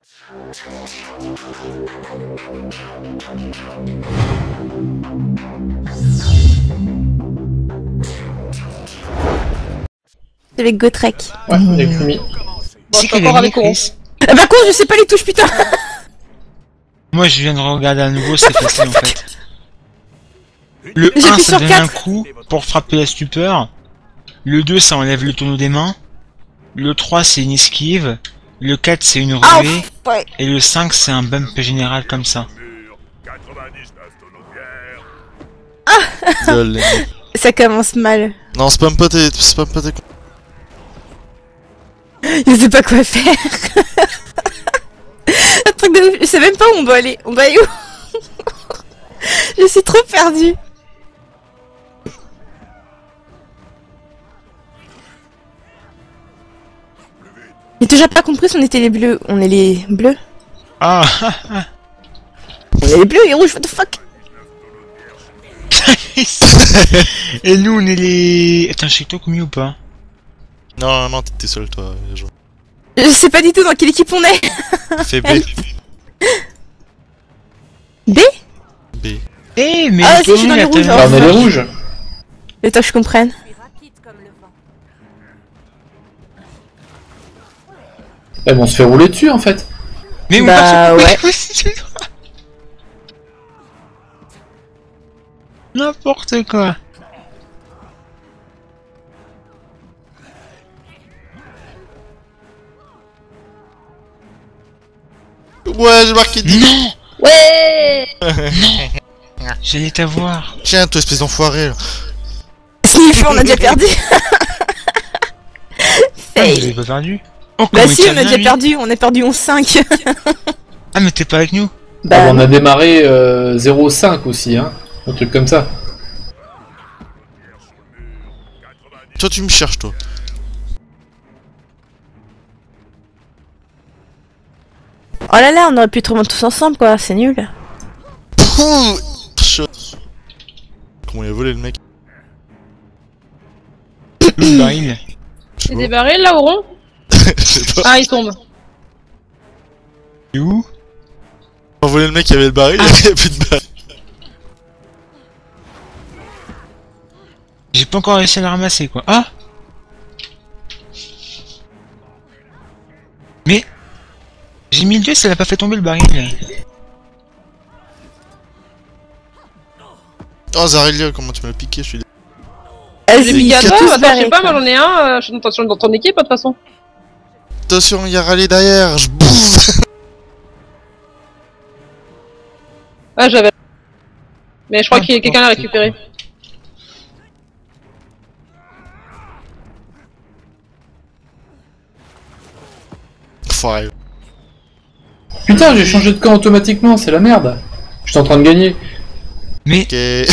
Avec Gotrek. Ouais, avec Fumi. Bon, je suis encore avec Oron. Par contre, je sais pas les touches, putain. Moi je viens de regarder à nouveau, c'est facile en fait. Le J'ai 1 appuyé ça sur donne un 4. coup pour frapper la stupeur. Le 2 ça enlève le tonneau des mains. Le 3 c'est une esquive. Le 4 c'est une Ah, ruée. ouais. Et le 5 c'est un bump général comme ça. Désolé. Ça commence mal. Non, spam pas tes... Je sais pas quoi faire. Un truc de ouf. Je sais même pas où on doit aller. On doit aller où? Je suis trop perdue. J'ai toujours pas compris si on était les bleus. On est les bleus. Ah On est les bleus et rouges, what the fuck? Et nous on est les... Attends, je sais que toi commis ou pas? Non, non, t'es seul toi, Joe. Je sais pas du tout dans quelle équipe on est. Fais B. B? B. Eh mais Ah, si, je suis dans les rouges, Ah, on est les rouges. Le temps que je comprenne. Eh bon, on se fait rouler dessus en fait. Mais on Bah, va ouais. N'importe quoi. Ouais, j'ai marqué 10. Non. Ouais. J'allais t'avoir. Tiens, toi, espèce d'enfoiré. Là. Sniff, on a déjà perdu. Ah, mais vous Fail. avez pas perdu? Oh, Bah comment si, il on a tient déjà bien, perdu. On a perdu 11-5. Ah mais t'es pas avec nous? Ah, Bah, bon, on a démarré 0,5 aussi, hein. Un truc comme ça. Toi, tu me cherches, toi. oh là là, on aurait pu te remonter tous ensemble, quoi. C'est nul. Pouh, chaud. Comment il a volé le mec? Le baril. Je sais C'est des pas. barils là, Oron? Je sais pas. Ah, il tombe. Et où? On a volé le mec qui avait le baril, il y avait plus de baril. J'ai pas encore réussi à le ramasser quoi. Ah! Mais... J'ai mis le 2, ça l'a pas fait tomber le baril. Oh, Zarelia, comment tu m'as piqué, je suis J'ai mis à Ils sont toi, tous attends, je barrés, sais pas, quoi. moi j'en ai un, je suis dans ton équipe de toute façon. Attention, il y a râlé derrière, je bouffe. Ouais, j'avais. Mais je crois que quelqu'un l'a récupéré. Enfoiré. Putain, j'ai changé de camp automatiquement, c'est la merde. J'étais en train de gagner. Mais... Ok.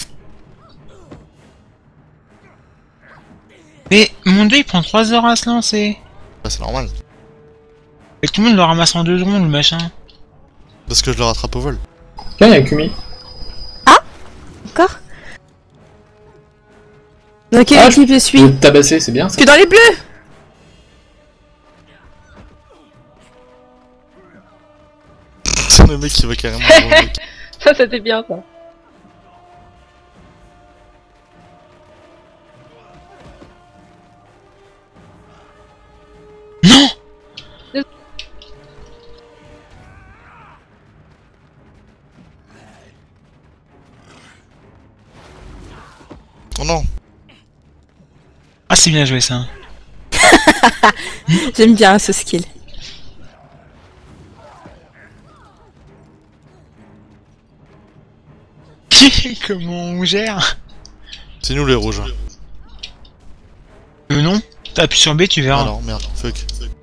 Mais... Mon 2 il prend 3 heures à se lancer. Bah, c'est normal. Et tout le monde le ramasse en 2 secondes le machin. Parce que je le rattrape au vol. Tiens, y'a Kumi. Encore? Dans quelle Ah, équipe je Je suis? vais te tabasser, c'est bien Je ça. suis dans les bleus. C'est le mec qui va carrément devant le mec. Ça, c'était bien ça. Non! Oh non. Ah c'est bien joué ça. J'aime bien ce skill. Comment on gère? C'est nous les rouges. Hein. Non. T'appuies sur B, tu verras. Ah non, merde, fuck.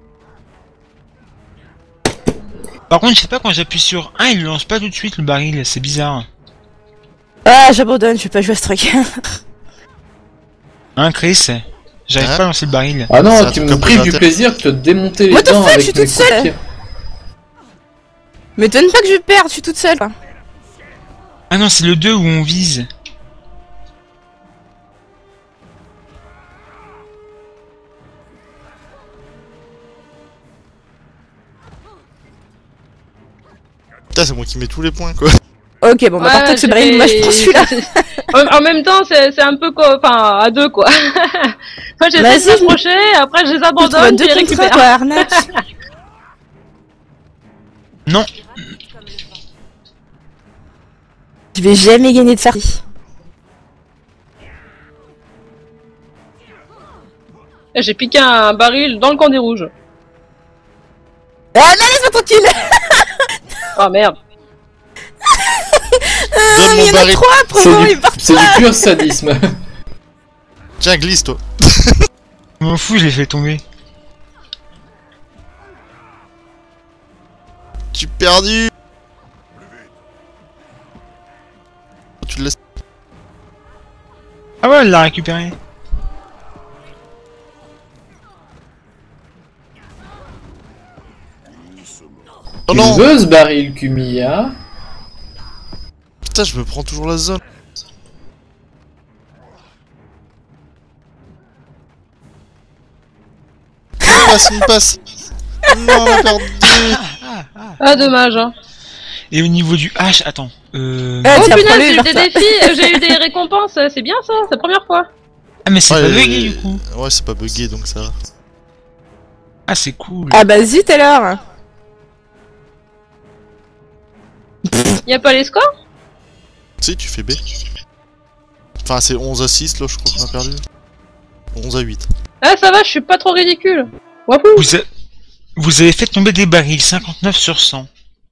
Par contre, je sais pas, quand j'appuie sur 1, il le lance pas tout de suite le baril, c'est bizarre. Ah, j'abandonne, je vais pas jouer à ce truc. Hein, Chris? J'arrive Hein? pas à lancer le baril. Ah C'est non, un tu truc me comme prives du Predator. plaisir de te démonter les What the dents fuck, avec je suis mes toute seule. coéquipiers. M'étonne pas que je perde, je suis toute seule. Quoi. Ah non, c'est le 2 où on vise. Putain, c'est moi qui mets tous les points, quoi. Ok, bon, bah, Ouais, partant que ce baril, moi, je prends celui-là. En même temps, c'est un peu quoi, enfin, à deux, quoi. Moi, j'essaie de Vas-y. m'approcher, après, je les Tu vas abandonne, puis deux je les contre un, récupère. toi, arnaque. Non. Je vais jamais gagner de partie. J'ai piqué un baril dans le camp des rouges. Ah non, laisse-moi tranquille. Oh merde. Donne Il mon y en a baril. 3, prenons les parties. C'est du pur sadisme. Tiens, glisse, toi. Je m'en fous, je l'ai fait tomber. Tu perdu. Tu le laisses. Ah ouais, elle l'a récupéré. Oh Tu non. veux ce baril, Kumia? Putain, je me prends toujours la zone. Il me passe. Non, on a perdu. Ah, dommage, hein. Et au niveau du H, attends. Ah, Oh tiens, punaise, prends-le, j'ai eu vers des toi. défis, j'ai eu des récompenses, c'est bien ça, c'est la première fois. Ah mais c'est Ouais, pas bugué du coup. Ouais, c'est pas bugué, donc ça va. Ah c'est cool. Ah bah zut alors. Y'a pas les scores? Si, tu fais B. Enfin, c'est 11 à 6, là, je crois qu'on a perdu. 11 à 8. Ah, ça va, je suis pas trop ridicule. Wahou. Vous avez fait tomber des barils, 59 sur 100.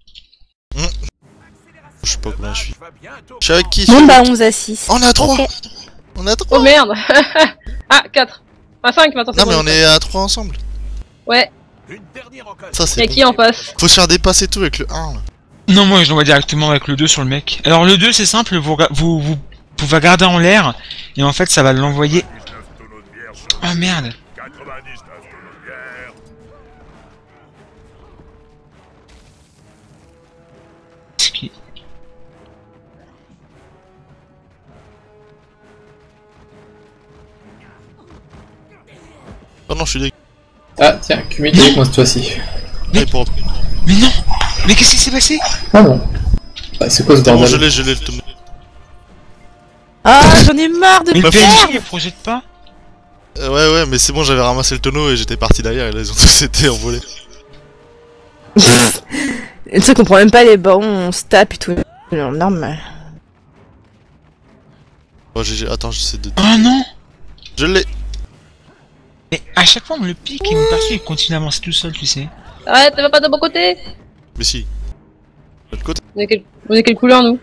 Je sais pas combien je suis. Je suis avec qui? Bon bah 11 à 6. Oh, on est à 3. Ok. On est à 3. Oh merde. Ah, 4. Enfin 5 maintenant, c'est Non, bon. mais on est à 3 ensemble. Ouais, Ça, c'est y'a bon. qui en face? Faut se faire dépasser tout avec le 1, là. Non, moi je l'envoie directement avec le 2 sur le mec. Alors le 2 c'est simple, vous pouvez garder en l'air et en fait ça va l'envoyer. Ah merde. Ski. Oh non, je suis dégueu. Ah, tiens, Kumia qui est avec moi cette fois-ci. Mais- Allez, pour... Mais non. Mais qu'est-ce qui s'est passé? Ah bon. Bah, c'est quoi ce C'est bon, bordel? je l'ai, le tonneau. Ah, j'en ai marre de Mais le perdre. PNJ il projette pas? Ouais, mais c'est bon, j'avais ramassé le tonneau et j'étais parti derrière et là, ils ont tous été envolés. Tu sais qu'on prend même pas les bons, on se tape et tout. Non, normal. Oh, attends, j'essaie de... Oh non. Je l'ai. Mais à chaque fois on me le pique et il me poursuit, il continue à avancer tout seul, tu sais. Arrête, va pas de mon côté. Mais si. De l'autre côté. On est quelle couleur, nous?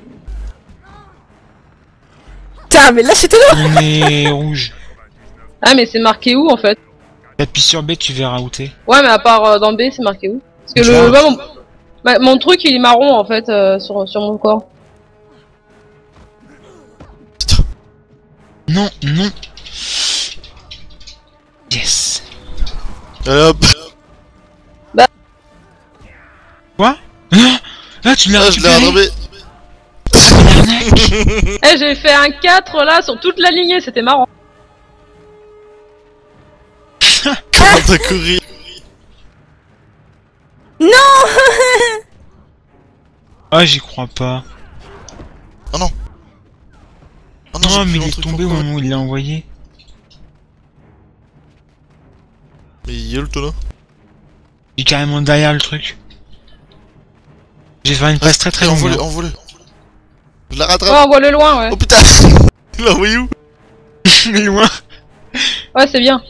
Putain, mais là c'était nous. On est rouge. Ah, mais c'est marqué où, en fait? Appuie sur B, tu verras où t'es. Ouais, mais à part dans B, c'est marqué où? Parce que Tu le... vois. mon truc, il est marron, en fait, sur mon corps. Non, non. Yes. Allez hop. Quoi? Ah, ah, tu l'as Ah, je l'ai récupéré. rattrapé. Eh, j'ai fait un 4 là sur toute la lignée, c'était marrant. Comment t'as couru? Ah, j'y crois pas. Oh non. Oh Non, j'ai mais plus il mon est truc, tombé au pourquoi? moment où il l'a envoyé. Mais il y a le tonneau. Il est carrément derrière le truc. J'ai fait une passe très très longue. Envolé, hein. envolé. Je la Oh, rattrape. on voit le loin, ouais. Oh putain. Il l'a envoyé où? Mais loin. Ouais, c'est bien.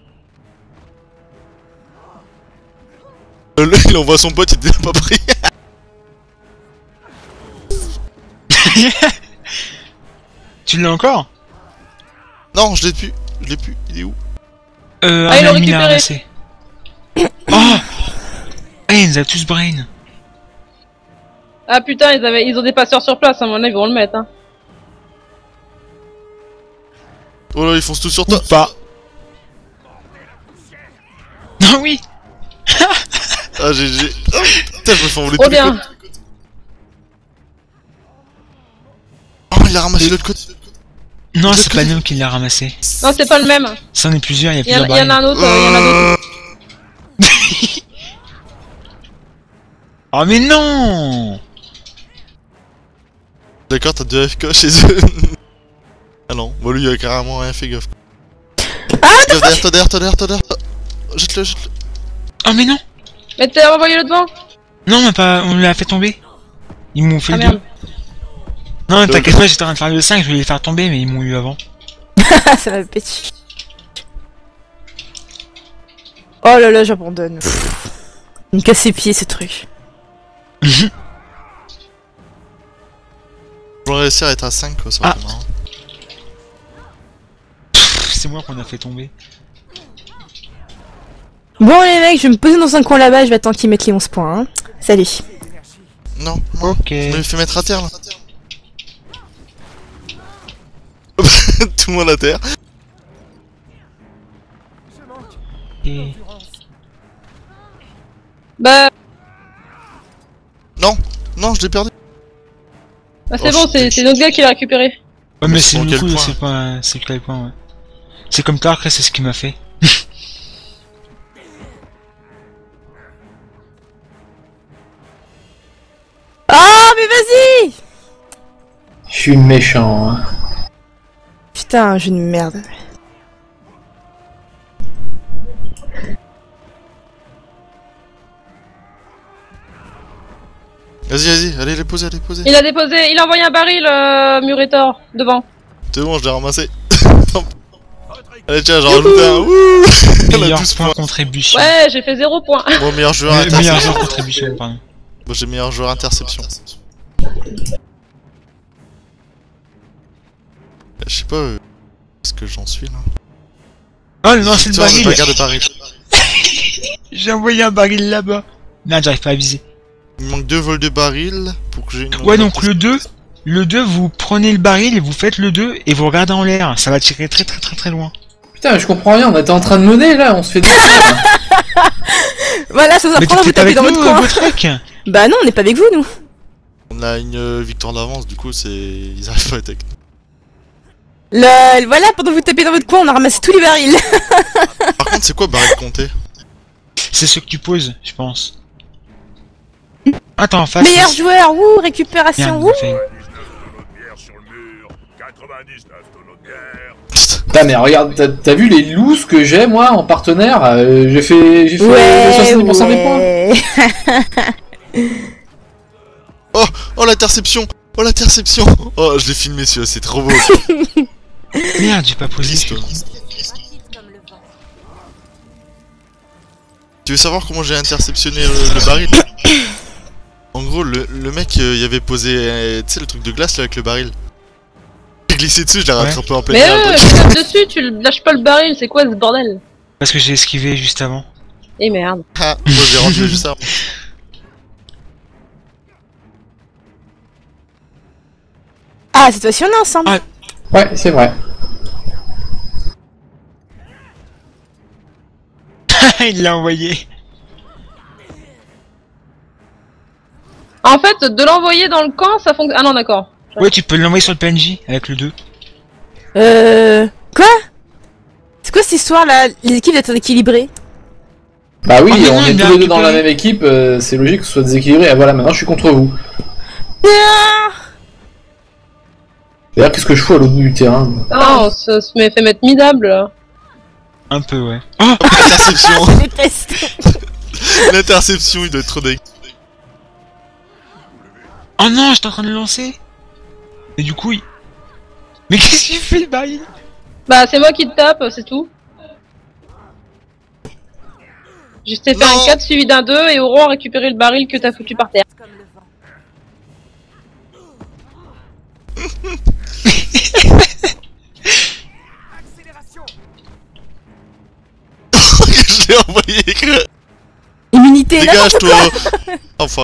Il envoie son pote, il était pas pris. Tu l'as encore? Non, je l'ai plus. Je l'ai plus. Il est où? Ah, ils l'ont Armand, il l'a récupéré. ramassé. Oh! Ah, il nous a tous brain. Ah putain, ils ont des passeurs sur place, à mon avis, ils vont le mettre, hein. Oh là, ils foncent tous sur toi. Ou pas. Non, oui! Ah, GG. Oh, putain, je me fais envoler Trop tous les bien. côtés. Oh, il a ramassé l'autre côté. Non, c'est pas nous qui l'a ramassé. Non, c'est pas le même. Ça en est plusieurs, il y a Il y en plusieurs a un autre, il y en a d'autres. Oh mais non! D'accord, t'as 2 AFK chez eux. Ah non, bon lui il a carrément rien fait gaffe. Ah, Gaffe derrière, toi derrière. Jette-le. Oh mais non. Mais t'as renvoyé le devant. Non, mais pas, on l'a fait tomber. Ils m'ont fait Ah le merde. 2. Non, t'inquiète pas, j'étais en train de faire le 5, je voulais les faire tomber, mais ils m'ont eu avant. ça m'a pété. Oh là là, j'abandonne. Pff. Il me casse les pieds ce truc. On va réussir à être à 5 quoi, ça va être marrant. C'est moi qu'on a fait tomber. Bon les mecs, je vais me poser dans un coin là-bas, je vais attendre qu'ils mettent les 11 points. Hein. Salut. Non, Ok. je me fais mettre à terre là. Tout le monde à terre. Et... Bah, Non, je l'ai perdu. bah c'est Oh, bon, c'est notre gars qui l'a récupéré. Ouais, mais c'est Sur du quel coup, point c'est pas, c'est quel point, ouais. C'est comme tard, après c'est ce qu'il m'a fait. Oh mais vas-y. Je suis méchant. Hein. Putain, jeu de merde. Vas-y, allez les poser. Il a déposé, il a envoyé un baril, Murator, devant. C'est bon, je l'ai ramassé. Allez tiens, j'en rajoute un. Wouh. On a Meilleur 12 point points. contribution. Ouais, j'ai fait 0 points. Bon, meilleur joueur Meilleur interception. joueur contribution, pardon. Bon, j'ai meilleur joueur interception. Je sais pas est-ce que j'en suis là. Oh non, c'est le Victoire, baril. je regarde le baril. J'ai envoyé un baril là-bas. Non, j'arrive pas à viser. Il me manque 2 vols de baril pour que j'ai une. Ouais, donc le 2, vous prenez le baril et vous faites le 2 et vous regardez en l'air. Ça va tirer très loin. Putain, je comprends rien, on était en train de mener là, on se fait détruire. Voilà, ça vous Mais apprend à vous t'es pas taper avec dans nous, votre coin. Gotrek. Bah non, on n'est pas avec vous nous. On a une victoire d'avance, du coup, c'est. Ils arrivent pas à être avec nous. Voilà, pendant que vous tapez dans votre coin, on a ramassé tous les barils. Par contre, c'est quoi baril compté? C'est ce que tu poses, je pense. Attends, en face. Meilleur joueur, ouh, Bien, récupération, ouh. bien fait. Putain, mais regarde, t'as vu les looses que j'ai moi en partenaire J'ai fait Ouais, 70% des points. Oh l'interception! Oh, je l'ai filmé celui-là, c'est trop beau! Merde, j'ai pas posé. Glisse, toi. Tu veux savoir comment j'ai interceptionné le baril? En gros, le mec, il avait posé, tu sais, le truc de glace là avec le baril. J'ai glissé dessus, je l'ai rattrapé en plein Mais air. tu tapes dessus, tu lâches pas le baril, c'est quoi ce bordel? Parce que j'ai esquivé juste avant. Et merde. Ah, moi j'ai rendu juste ça. Ah, cette fois-ci on est ensemble. Ah. Ouais, c'est vrai. Il l'a envoyé. En fait, de l'envoyer dans le camp, ça fonctionne. Ah non, d'accord. Ouais, tu peux l'envoyer sur le PNJ avec le 2. Quoi? C'est quoi cette histoire là? Les équipes doivent être équilibrées. Bah oui, Oh, mais on non, est il a tous les deux dans la récupéré. même équipe, c'est logique que ce soit déséquilibré. Ah voilà, maintenant je suis contre vous. Ah, D'ailleurs, qu'est-ce que je fous à l'autre bout du terrain? Ah, on se fait mettre midable là. Un peu, ouais. Oh, L'interception! je déteste. L'interception, il doit être trop dingue. oh non, j'étais en train de le lancer. Et du coup, il... Mais qu'est-ce qu'il fait le baril? Bah, c'est moi qui te tape, c'est tout. Je t'ai fait Non. un 4 suivi d'un 2 et Aurore a récupéré le baril que t'as foutu par terre. Je l'ai envoyé que... Immunité, là. Dégage-toi! Enfin.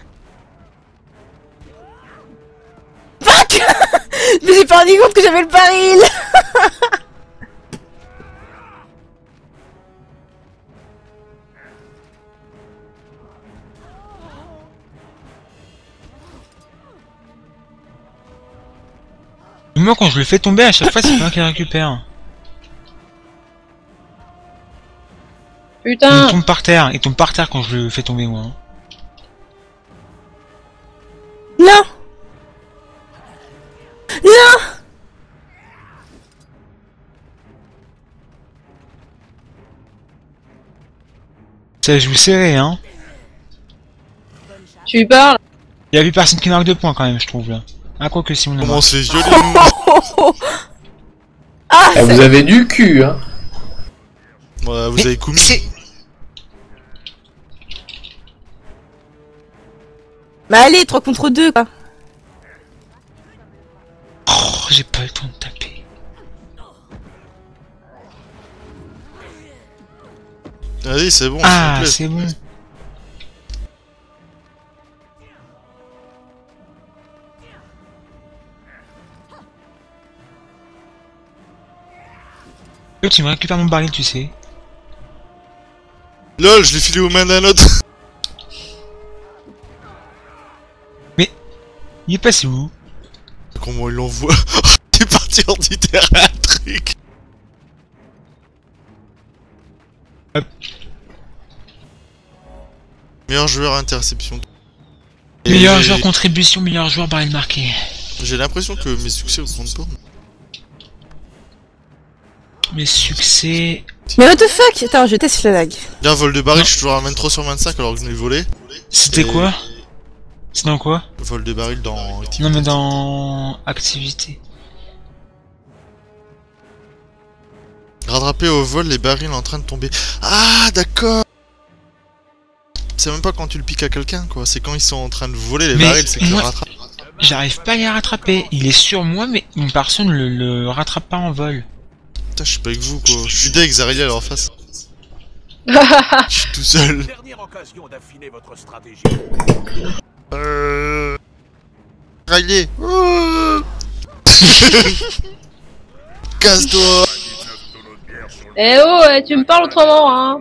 Fuck. Je me suis pas rendu compte que j'avais le baril. Moi, quand je le fais tomber, à chaque fois, c'est pas qui le récupère. Putain. Il tombe par terre quand je le fais tomber, moi. Non. Ça joue serré, hein. Tu lui parles? Il y a plus personne qui marque 2 points quand même, je trouve là. Ah, quoi que si on a Comment marqué. c'est joli. Ah, Ah, vous avez du cul, hein. Voilà, vous Mais avez commis. c'est- Bah allez, 3 contre 2 quoi. Oh, j'ai pas le temps de taper. Vas-y, c'est bon, Ah, s'il vous plaît. c'est bon. Tu me récupères mon baril, tu sais. LOL, je l'ai filé aux mains d'un autre. Il est passé où? Comment il l'envoie? Il est parti hors du terrain, un truc. Hop. Meilleur joueur interception. Et Meilleur j'ai- joueur contribution, meilleur joueur baril marqué. J'ai l'impression que mes succès au compte pas. Mes succès... Mais what the fuck? Attends, je teste la lag. Bien, vol de baril, Non. je suis toujours à 23 sur 25 alors que je l'ai volé. C'était Et- quoi? C'est dans quoi? Vol de baril dans activité. Non mais dans... activité. Rattraper au vol les barils en train de tomber. Ah, d'accord. C'est même pas quand tu le piques à quelqu'un, quoi. C'est quand ils sont en train de voler les Mais barils, c'est que tu moi- le rattrapes. J'arrive pas à les rattraper. Il est sur moi mais mon personne le rattrape pas en vol. Putain, je suis pas avec vous, quoi. Je suis deg, Zariel en face. Je suis tout seul. Dernière occasion d'affiner votre stratégie. Riley. Casse-toi. Eh oh, tu me parles autrement, hein.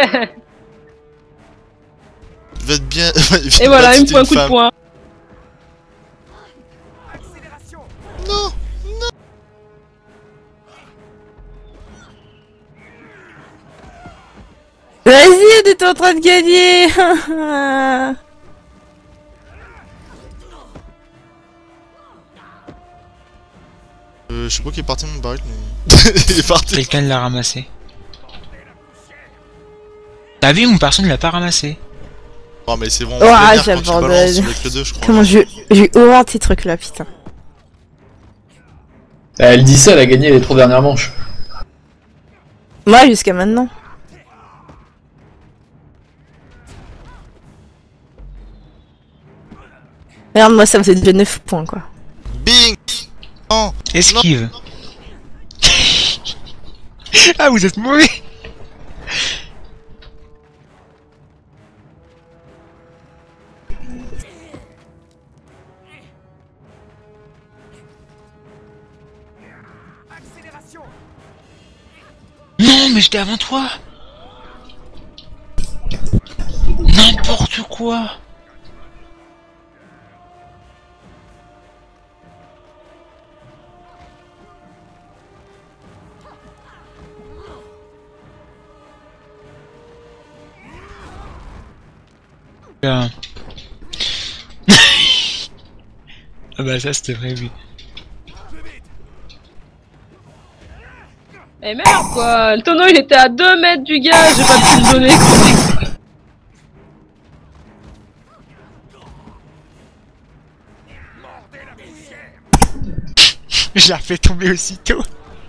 Va être bien. Et voilà, il me faut un coup de poing. Non. Vas-y, on était en train de gagner. Je sais pas qui est parti mon baril, mais. Il est parti. Quelqu'un l'a ramassé. T'as vu, mon personne l'a pas ramassé. Oh, mais c'est bon. Oh, on peut j'ai quand tu abandonné. balances avec le 2, je crois. Comment j'ai horreur de ces trucs là, putain. Elle dit ça, elle a gagné les 3 dernières manches. Moi, jusqu'à maintenant. Regarde, moi, ça me fait déjà 9 points, quoi. Bing. Non. Esquive. Ah, vous êtes mauvais. Non, mais j'étais avant toi. N'importe quoi. Ah bah ça c'était prévu. Eh merde quoi, le tonneau il était à 2 mètres du gars, j'ai pas pu le donner. Je la refais tomber aussitôt.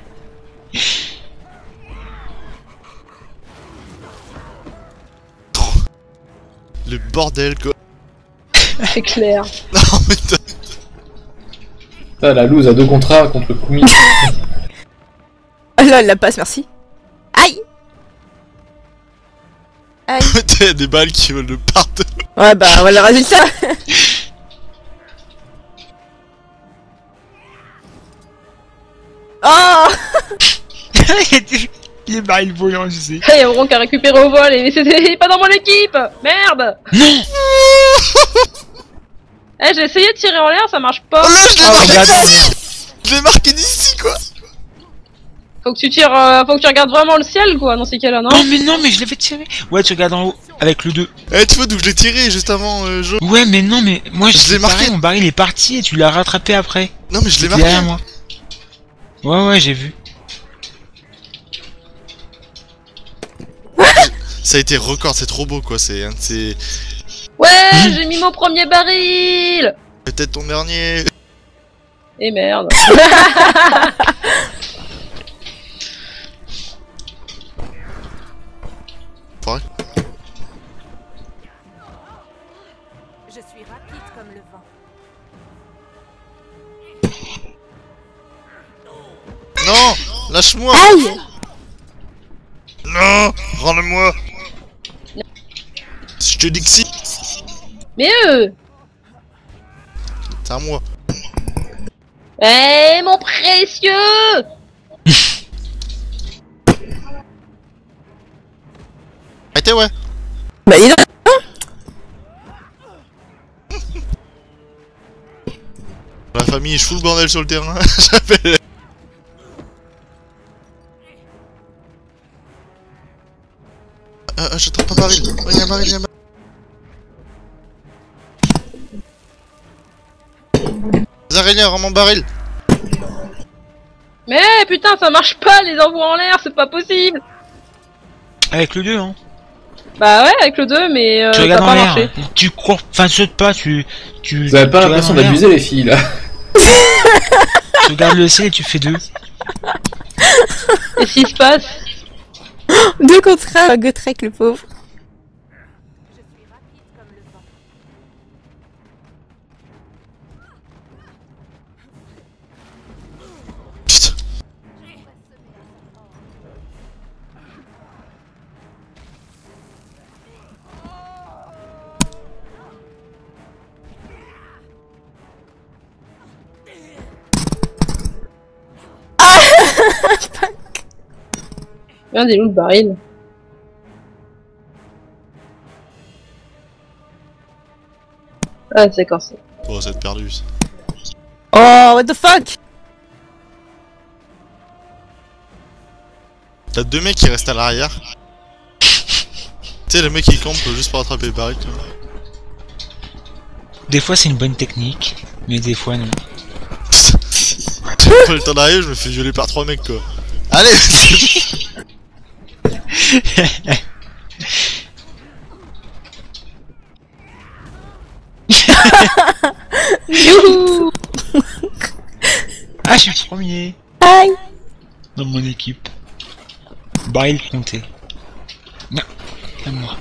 Le bordel, quoi. C'est clair. Non, mais t'as- Ah, la loose a 2 contrats contre Kumi. Ah là, elle la passe, merci. Aïe. Aïe. t'as des balles qui volent de partout. Ouais, bah, voilà le résultat. Oh. Il est baril volant, je sais. Il y a Auron qui a récupéré au vol et c'était pas dans mon équipe. Merde. Non. Eh, j'ai essayé de tirer en l'air, ça marche pas. Oh là, je l'ai Oh, marqué regarde, d'ici. Je l'ai marqué d'ici, quoi. Faut que tu tires, faut que tu regardes vraiment le ciel quoi dans ces cas-là, non? Non mais je l'avais tiré. Ouais, tu regardes en haut avec le 2. Eh, tu vois d'où je l'ai tiré juste avant, Jo. Ouais, mais non, mais moi Je je l'ai l'ai marqué. marqué. Mon baril est parti et tu l'as rattrapé après. Non, mais je l'ai C'était marqué. derrière moi. Ouais, j'ai vu. ça a été record, c'est trop beau quoi, c'est un de ces... Ouais, j'ai mis mon premier baril. Peut-être ton dernier. Et merde. Pareil. Je suis rapide comme le vent. Non, lâche-moi. Aïe! Non, rends-le-moi. Je te dis que si, Mais c'est à moi. Eh, mon précieux. Arrêtez, ouais. Bah il a... La famille, je fous le bordel sur le terrain. J'appelle. Je tape un baril. Oh, il y a un baril, il y a un baril. Zarenia, rends mon baril. Mais putain, ça marche pas, les envois en l'air, c'est pas possible. Avec le 2, hein. Bah ouais, avec le 2, mais Tu ça a regardes en pas l'air, marché. tu cours, enfin saute pas, tu Vous avez pas tu l'impression regardes en d'abuser les filles là? Tu regardes le ciel et tu fais 2. Et s'il se passe? 2 contre 1, Gotrek le pauvre. Je suis rapide comme le vent. Putain. Merde, il est où le baril? Ah, c'est corsé. Oh, ça va être perdu. Ça. Oh, what the fuck? T'as 2 mecs qui restent à l'arrière. Tu sais, le mec qui campe juste pour attraper le baril. Tu vois. Des fois c'est une bonne technique, mais des fois non. J'ai pas le temps d'arriver, je me fais violer par 3 mecs quoi. Allez. Youhou. Ah, je suis premier Aïe! dans mon équipe. Baril compté. Non, à moi.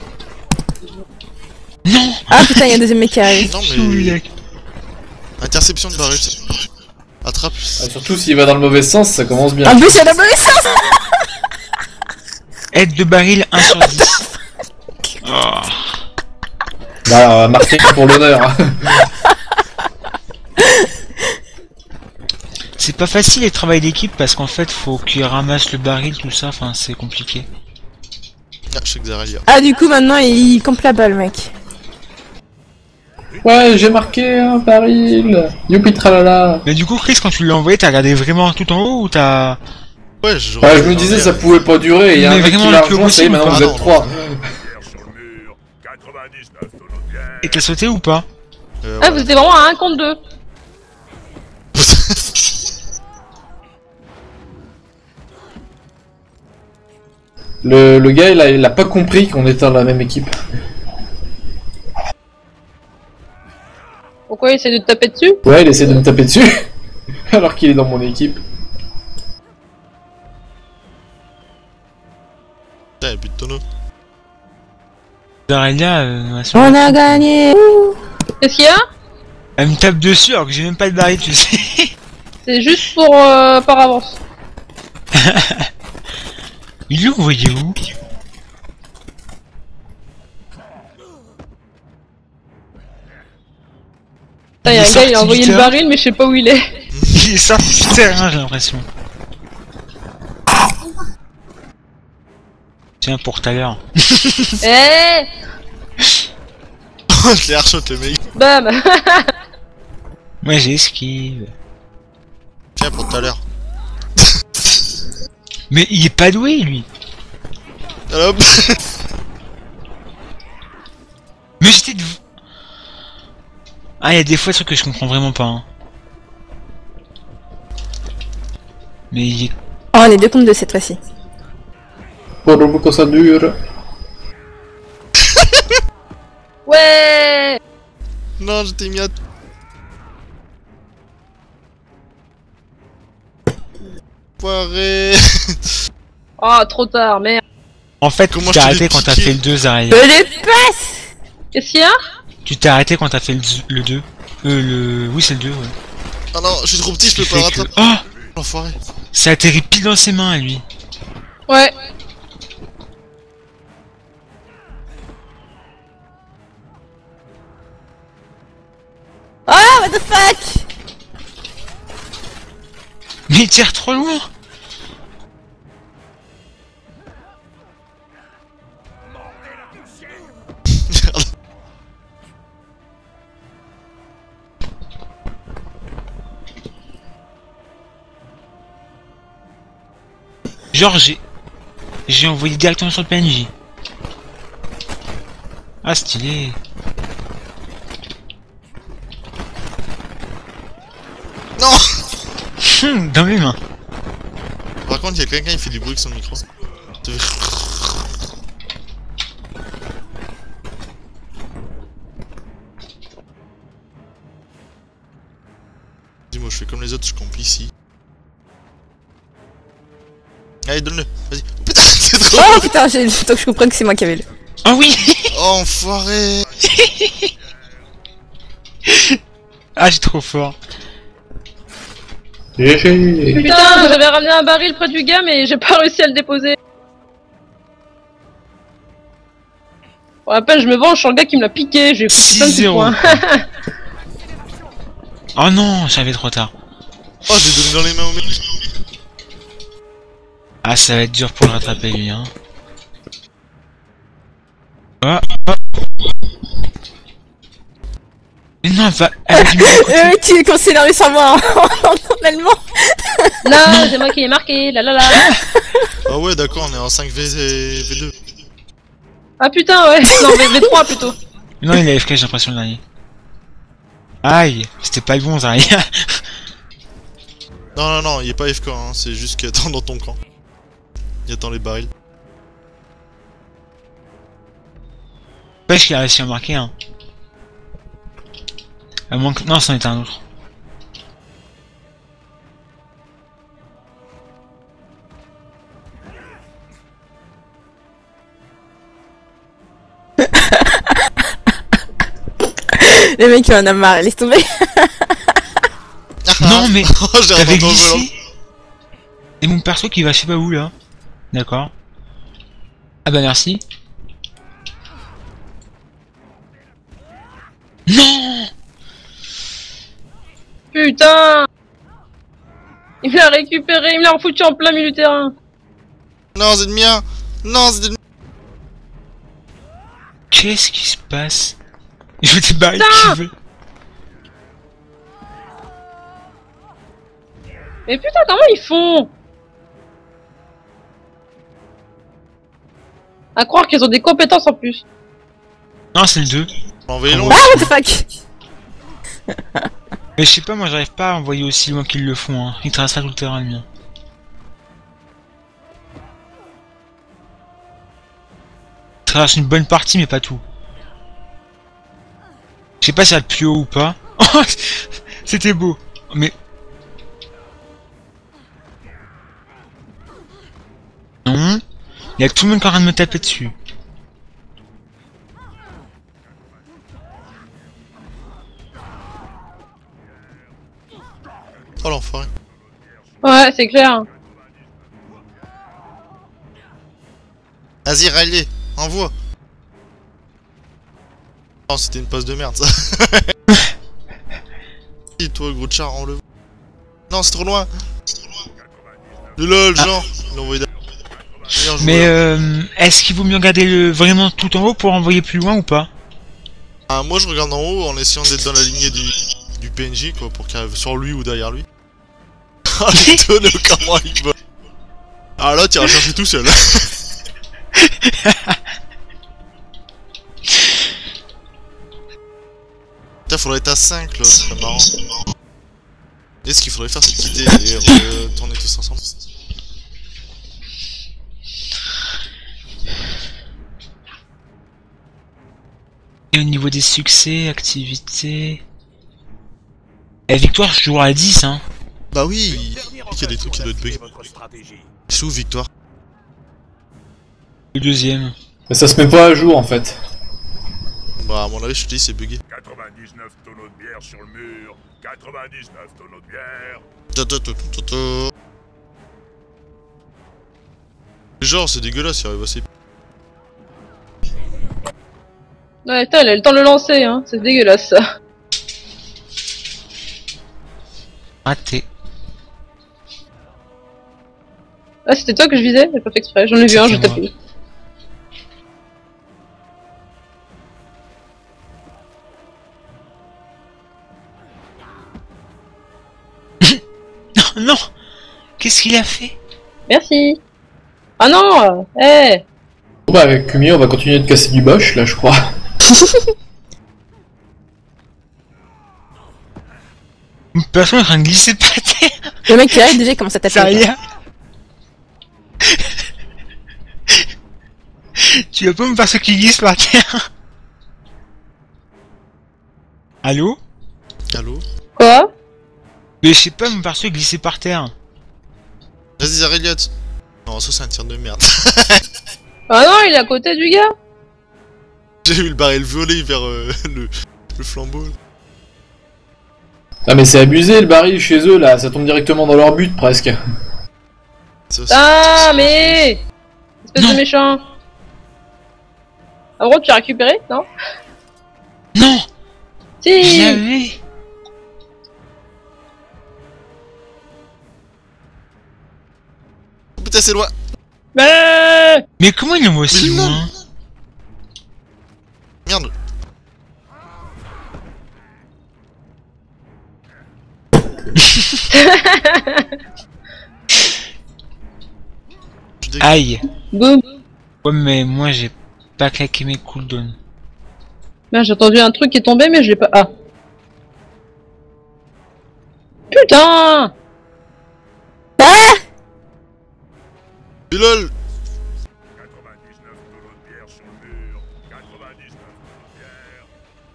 Non. Ah putain, il y a un deuxième mec qui arrive. Non Oui, mais... Interception de baril, c'est... Attrape. Ah, surtout s'il va dans le mauvais sens, ça commence bien. En plus, il y a la mauvaise sens! Aide de baril 1 sur 10. Oh. Bah, marqué pour l'honneur. C'est pas facile les travail d'équipe parce qu'en fait faut qu'il ramasse le baril, tout ça, enfin c'est compliqué. Ah, je sais que Zarelia. Ah, du coup, maintenant, il campe la balle, mec. Ouais, j'ai marqué un baril. Youpi tralala. Mais du coup Chris, quand tu l'as envoyé, t'as regardé vraiment tout en haut ou t'as... Ouais, je... Ouais, je me disais ça pouvait pas durer, il y a Mais un mec vraiment qui l'a le plus rejoint, ça y est, possible, maintenant vous pardon. êtes 3. Sur le mur, 99 tonneaux de bière. Et t'as sauté ou pas? Ah, vous étiez vraiment à 1 contre 2. Le gars, il a pas compris qu'on était dans la même équipe. Pourquoi il essaie de te taper dessus? Ouais, il essaie de me taper dessus, alors qu'il est dans mon équipe. Putain, y'a plus de tonneaux. Zarelia, On a gagné! Ouh. Qu'est-ce qu'il y a? elle me tape dessus alors que j'ai même pas de baril, tu sais. C'est juste pour par avance. Il l'a envoyé où? Putain, y'a un gars, il a envoyé le baril, mais je sais pas où il est. Il est sorti du terrain, j'ai l'impression. Tiens, pour tout à l'heure. Eh, Je l'ai airshot le mec. bam. Moi j'ai esquive. Tiens, pour tout à l'heure. Mais il est pas doué lui. Allez hop. Mais j'étais de... Ah, il y a des fois des trucs que je comprends vraiment pas. Hein. Mais il est... Oh, on est 2 contre 2 cette fois-ci. Pour le coup, quand ça dure. Non, je t'ai mis à... Poiré. Oh, trop tard, merde. En fait, Comment tu t'es je te arrêté l'ai quand t'as piqué fait le 2, Zaraï. Je dépasse. Qu'est-ce qu'il y a? Tu t'es arrêté quand t'as fait le 2. Oui, c'est le 2, ouais. Ah non, je suis trop petit, je peux Qui pas le fait que- rattraper. Oh, L'enfoiré. ça atterrit pile dans ses mains, à lui. Ouais. Oh, what the fuck. Mais il tire trop loin. Genre, j'ai envoyé directement sur le PNJ. Ah, stylé. Non. Dans mes mains. Par contre, il y a quelqu'un qui fait du bruit avec son micro. Dis-moi, je fais comme les autres, je campe ici. Allez, donne-le, vas-y. Oh, putain, c'est trop. Oh putain, j'ai faut que je comprenne que c'est moi qui avais le. Ah oui. Oh, enfoiré. Ah, j'ai trop fort. GG. Putain, j'avais ramené un baril près du gars, mais j'ai pas réussi à le déposer. Bon, à peine je me venge sur le gars qui me l'a piqué, j'ai foutu plein de petits 6-0. points. Oh non, j'avais trop tard. Oh, j'ai donné dans les mains au mec. Ah, ça va être dur pour le rattraper, lui, hein. Ah, ah. Mais non, va... elle va du mauvais côté. Tu es scénario sans moi en allemand. Non, c'est moi qui l'ai marqué, la la la. Ah ouais, d'accord, on est en 5v2. Ah putain, ouais, non, V3 plutôt. Non, il est AFK, j'ai l'impression, le dernier. Aïe, c'était pas le bon, Zari. Non, non, non, il est pas FK, hein, c'est juste qu'il attend dans ton camp. Il attend les barils. Pêche qu'il a réussi à marquer, hein. À moins que... Non, c'en est un autre. Le mec il en a marre, laisse tomber. Non, mais... Oh, j'ai T'avais rebondi en volant. glissé. Et mon perso qui va je sais pas où, là. D'accord. Ah bah merci. Non. Putain. Il me l'a récupéré, il me l'a refoutu en plein milieu du terrain. Non, c'est le mien. Non, c'est le... Qu'est-ce qui se passe? Je t'ai barré Putain. qui veut. Mais putain, comment ils font? À croire qu'ils ont des compétences en plus. Non, c'est le 2. Envoyez long. Ah, what the fuck. Mais je sais pas, moi j'arrive pas à envoyer aussi loin qu'ils le font, hein. Ils traceraient tout le terrain, le mien. Ils tracent une bonne partie, mais pas tout. Je sais pas si ça va plus haut ou pas. Oh, c'était beau. Mais... Non. Il y a tout le monde qui est en train de me taper dessus. Oh l'enfoiré. Ouais, c'est clair. Vas-y, Riley, envoie. Oh, c'était une passe de merde ça. Et toi, gros char, enlève. Non, c'est trop loin. Le lol, genre. Il l'a envoyé derrière. Meilleur Mais joueur. est-ce qu'il vaut mieux regarder vraiment tout en haut pour envoyer plus loin ou pas? Ah, moi je regarde en haut en essayant d'être dans la lignée du PNJ quoi, pour qu'il arrive sur lui ou derrière lui. Oh les tonneaux, comment il va. Ah là, tu iras chercher tout seul. Putain, faudrait être à 5 là, c'est pas marrant. Et ce qu'il faudrait faire, c'est quitter et retourner tous ensemble. Et au niveau des succès, activités... Eh, victoire, je joue à 10, hein. Bah oui, il y a des trucs qui doivent être buggés. C'est où Victoire? Le deuxième. Mais ça se met pas à jour en fait. Bah à mon avis je te dis c'est bugué. 99 tonneaux de bière sur le mur. 99 tonneaux de bière. Genre c'est dégueulasse, il arrive assez. Ouais, putain, il a le temps de le lancer, hein. C'est dégueulasse, ça. Raté. Ah, c'était toi que je visais? J'ai pas fait exprès. J'en ai vu un, je tapé. Non! Qu'est-ce qu'il a fait? Merci. Ah non! Eh! Bon bah avec Kumi on va continuer de casser du bosch là je crois. Personne est en train de glisser par terre. Le mec qui arrive déjà il commence à taper. Sérieux? Tu vas pas me faire ce qui glisse par terre? Allô? Allô? Quoi? Mais je sais pas me faire ce glisser par terre. Vas-y Zareliot. Non ça c'est un tir de merde. Ah non, il est à côté du gars. J'ai vu le baril voler vers le flambeau. Ah mais c'est abusé le baril chez eux là, ça tombe directement dans leur but presque. Ah mais espèce de méchant. En gros tu as récupéré, non? Non! Si. J'avais... Oh, putain c'est loin. Mais comment il envoie aussi Mais non. loin? Merde. Aïe! Boum. Ouais mais moi j'ai pas claqué mes cooldowns. Merde, j'ai entendu un truc qui est tombé mais je l'ai pas... Ah. Putain. Et lol. 99 tonneaux de bière sur le mur. 99 tonneaux de bière.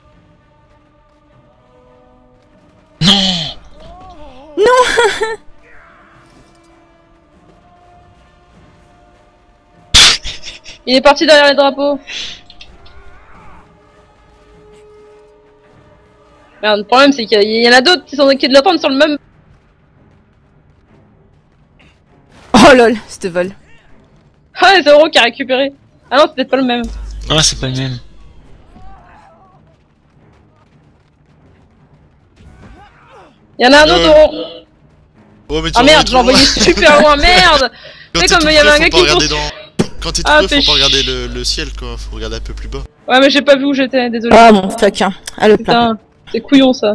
Il est parti derrière les drapeaux. Merde, le problème c'est qu'il y en a d'autres qui de l'attendre sur le même... Oh lol, c'était vol. Ah, c'est Zoro qui a récupéré. Ah non, c'est peut-être pas le même. Ah c'est pas le même. Il y en a un autre, Zoro. Oh, mais tu Ah merde, trop j'ai envoyé loin. super loin, merde. Quand C'est t'es comme tout il y avait près, un gars faut qui pas me regarder poursuit. Quand t'es tout Ah, près, fais faut pas chier. regarder le ciel quoi, faut regarder un peu plus bas. Ouais, mais j'ai pas vu où j'étais, désolé. Ah mon fuck, hein. Ah le plat. Putain, c'est couillon ça.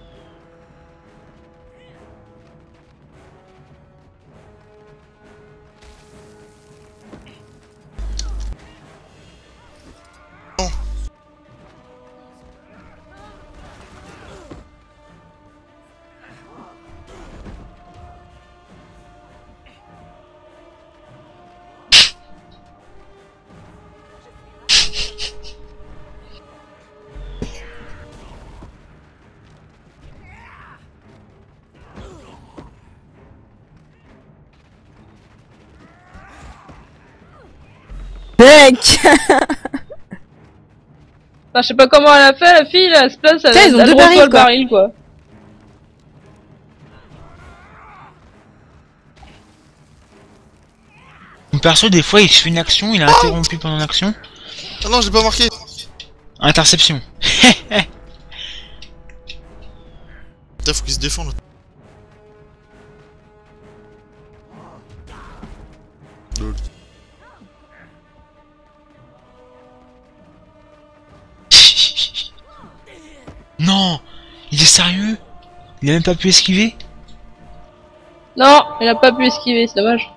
Mec. Enfin, je sais pas comment elle a fait, la fille, là, elle se place, Putain, ils ont elle deux reçoit barils, le quoi. baril, quoi. Mon perso des fois il fait une action, il a interrompu pendant l'action. Ah non, j'ai pas marqué. Interception. Putain, faut qu'il se défende. Lol. Non! Il est sérieux? Il a même pas pu esquiver? Non, il a pas pu esquiver, c'est dommage.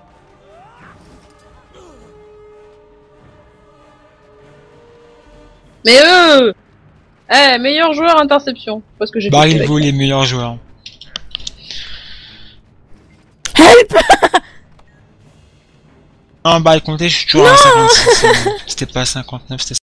Mais meilleur joueur interception. Parce que j'ai Bah fait il avec. vaut les meilleurs joueurs. Help. Ah bah écoutez, je suis toujours à 56. C'était pas 59, c'était